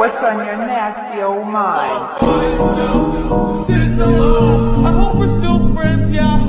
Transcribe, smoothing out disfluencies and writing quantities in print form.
What's on your nasty old mind? Sitting alone. I hope we're still friends, yeah.